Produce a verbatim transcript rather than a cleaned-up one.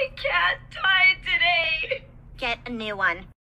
My cat died today. Get a new one.